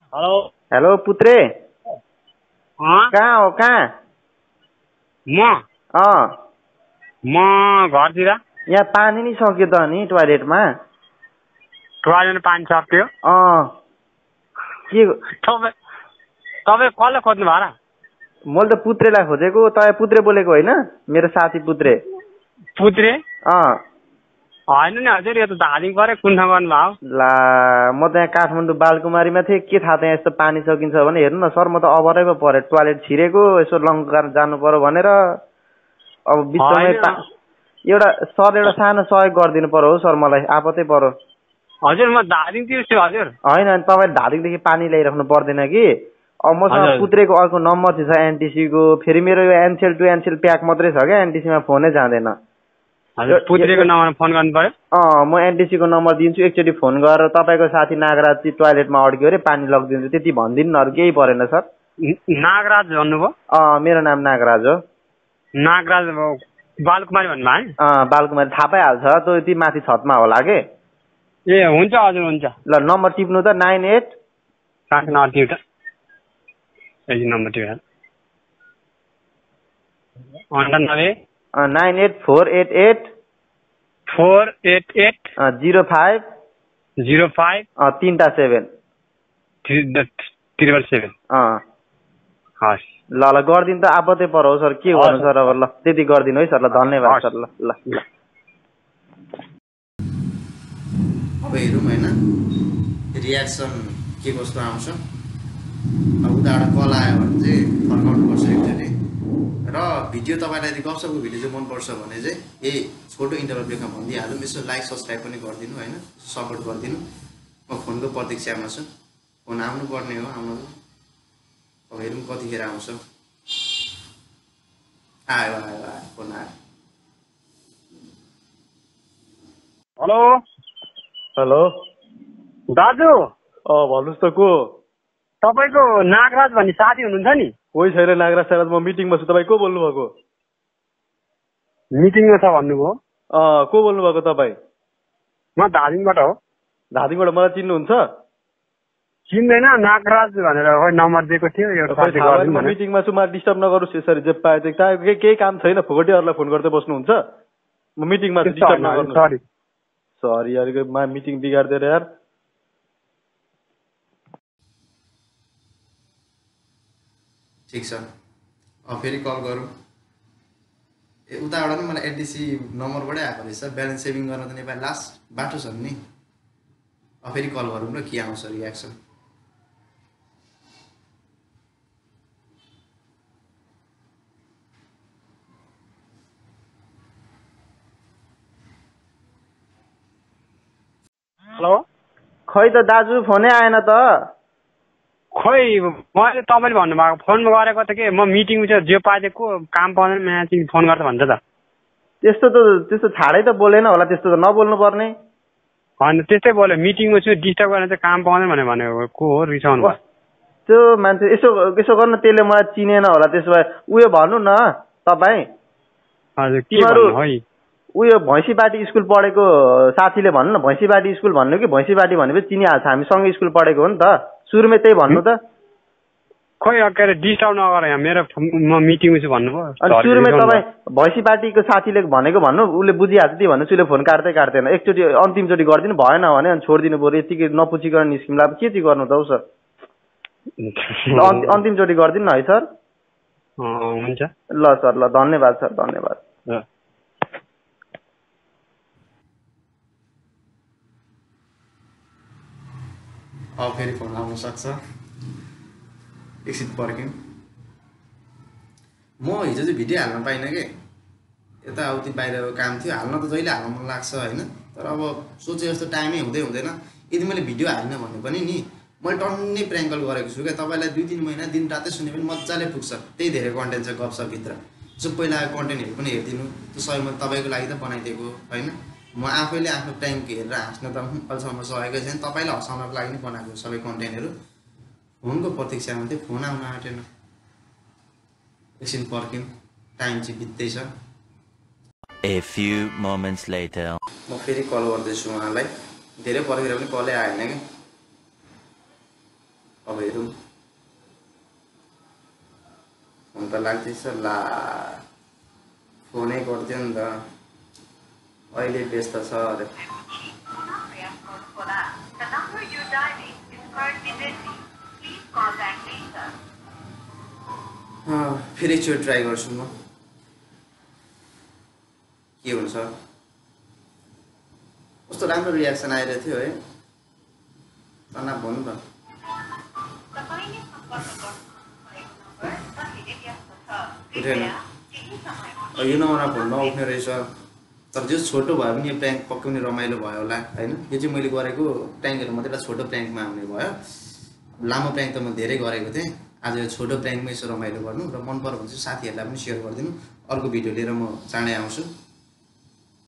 hello hello पुत्रे कहाँ हो कहाँ म घरतिर यहाँ पानी नि सक्यो त नि टोयलेटमा टोयलेटमा पानी सक्यो के तपाईँ कसलाई खोज्नु भयो र मैले त पुत्रेलाई खोजेको तपाईँ पुत्रे बोलेको होइन मेरो साथी पुत्रे पुत्रे होइन नि हजुर यो त धादिङ पऱ्यो कुन ठाउँ गर्नु भयो ला म त यहाँ काठमाडौँ बालकुमारीमा थिएँ के थाहा त्यहाँ यस्तो पानी सकिन्छ भने हेर्नु न सर म त अभरै पो परेँ टोयलेट छिरेको यसो लङ्का जानु पर्यो भनेर अब बिचमै एउटा सानो सहयोग गरिदिनु पर्यो हौ सर मलाई आपतै पर्यो हजुर म धादिङतिर छु हजुर होइन तपाईँ धादिङदेखि पानी ल्याइराख्नु पर्दैन कि अब मसँग पुत्रेको अर्को नम्बर चाहिँ छ एनटिसीको फेरि मेरो यो एनसेल टु एनसेल प्याक मात्रै छ क्या एनटिसीमा फोनै जाँदैन पुत्रेको नम्बरमा फोन गर्नु पर्यो म एनटिसीको नम्बर दिन्छु एकचोटि फोन गरेर तपाईँको साथी नागराज चाहिँ टोयलेटमा अड्क्यो अरे पानी लगिदिन्छु त्यति भनिदिनु न अरू केही परेन सर नागराज भन्नुभयो मेरो नाम नागराज हो नागराज बालकुमारी भन्नुभयो है बालकुमारी थाहा पाइहाल्छ त्यो यति माथि छतमा होला के ए हुन्छ हजुर हुन्छ ल नम्बर टिप्नु त 98 नम्बर टिप 98 488 05 3 7 हस् ल गरिदिनु त आपतै पर्यो सर के गर्नु सर अब ल त्यति गरिदिनु है सर ल धन्यवाद सर ल ल ल अब हेरौँ होइन रियाक्सन के कस्तो आउँछ अब उताबाट कल आयो भने चाहिँ फर्काउनुपर्छ एकचोटि र भिडियो तपाईँलाई यदि गफसपको भिडियो चाहिँ मनपर्छ भने चाहिँ यही छोटो इन्टरभल ब्रेकमा भनिदिइहालौँ यसो लाइक सब्सक्राइब पनि गरिदिनु होइन सपोर्ट गरिदिनु म फोनको प्रतीक्षामा छु फोन आउनुपर्ने हो आउनु अब हेरौँ कतिखेर आउँछ आयो फोन आयो हेलो हेलो दाजु भन्नुहोस् त को तपाईँको नागराज भन्ने साथी हुनुहुन्छ नि कोही छैन नागराज सागराज म मिटिङमा छु तपाईँ को बोल्नु भएको मिटिङमा छ भन्नुभयो को बोल्नु भएको तपाईँ म धादिङबाट हो धादिङबाट मलाई चिन्नुहुन्छ चिन्दैन नागराज भनेर खै नम्बर दिएको थियो एउटा मिटिङमा छु मलाई डिस्टर्ब नगर्नुहोस् यसरी जे पाए चाहिँ केही काम छैन फोकटीहरूलाई फोन गर्दै बस्नुहुन्छ म मिटिङमा छु डिस्टर्ब नगर्नुहोस् सरी यार मिटिङ बिगार्दिएर यार ठिक छ फेरि कल गरौँ उताबाट नि मलाई एनटिसी नम्बरबाटै आएको रहेछ ब्यालेन्स सेभिङ गर्न त नेपाली लास्ट बाटो छ नि फेरि कल गरौँ र के आउँछ रियाक्सन हेलो खै त दाजु फोनै आएन त खै मैले तपाईँले भन्नुभएको फोन गरेको त के म मिटिङ छ जे पाएको काम पाउँदैन म्याचिङ फोन गर्छ भन्छ त त्यस्तो छाडै त बोलेन होला त्यस्तो त नबोल्नु पर्ने होइन त्यस्तै बोल्यो मिटिङमा छु डिस्टर्ब गरेर चाहिँ काम पाउँदैन भनेको को हो रिसाउनु भयो त्यो मान्छे यसो गर्न त्यसले मलाई चिनेन होला त्यसो भए उयो भन्नु न तपाईँ हजुर के भन्नु है उयो भैँसीबाटी स्कुल पढेको साथीले भन्नु न भैँसीबाटी स्कुल भन्नु कि भैँसीबाटी भनेपछि चिनिहाल्छ हामी सँगै स्कुल पढेको हो नि त सुरुमै त्यही भन्नु त खै के अरे डिस्टर्ब नगर यहाँ मेरो म मिटिङमा छु भन्नुभयो अनि सुरुमै तपाईँ भैँसीबाटीको साथीले भनेको भन्नु उसले बुझिहाल्छ त्यही भन्नु उसले फोन काट्दैन एकचोटि अन्तिमचोटि गरिदिनु भएन भने अनि छोडिदिनु पऱ्यो यतिकै नपुछिकन निस्किँला के चाहिँ गर्नु त हौ सर अन्तिमचोटि गरिदिनु न है सर हुन्छ ल सर ल धन्यवाद सर धन्यवाद फेरि फोन आउन सक्छ एकछिन पर्ख्यौँ म हिजो चाहिँ भिडियो हाल्न पाइनँ कि यताउति बाहिर काम थियो हाल्न त जहिले हाल्न मन लाग्छ होइन तर अब सोचे जस्तो टाइमै हुँदैन यदि मैले भिडियो हालिनँ भने पनि नि मैले टन्नै प्र्याङ्कल गरेको छु क्या तपाईँलाई 2-3 महिना दिन रातै सुने पनि मजाले पुग्छ त्यही धेरै कन्टेन्ट छ गफसपभित्र जो पहिलाको कन्टेन्टहरू पनि हेरिदिनु त्यो सबै म तपाईँको लागि त बनाइदिएको होइन म आफैले आफ्नो टाइमको हेरेर हाँस्न त अहिलेसम्म सकेकै छैन तपाईँलाई हँसाउनको लागि नै बनाएको सबै कन्टेन्टहरू फोनको प्रतीक्षामा चाहिँ फोन आउन आँटेन एकछिन पर्ख्यौँ टाइम चाहिँ बित्दैछ A few moments later म फेरि कल गर्दैछु उहाँलाई धेरै पर्खेर पनि कलै आएन कि अब हेरौँ फोन त लाग्दैछ ला फोनै गर्थ्यो नि त अहिले व्यस्त छ अरे फेरि एकचोटि ट्राई गर्छु म के हुन्छ कस्तो राम्रो रियाक्सन आइरहेको थियो है तनाव भन्नु त उठेन यो नम्बरमा फोन नउठ्ने रहेछ तर जो छोटो भयो भने यो प्र्याङ्क पक्कै पनि रमाइलो भयो होला होइन यो चाहिँ मैले गरेको प्र्याङ्कहरू मात्रै एउटा छोटो प्र्याङ्कमा आउने भयो लामो प्र्याङ्क त म धेरै गरेको थिएँ आज यो छोटो प्र्याङ्कमै यसो रमाइलो गर्नु र मन पर्यो भने चाहिँ साथीहरूलाई पनि सेयर गरिदिनु अर्को भिडियो लिएर म चाँडै आउँछु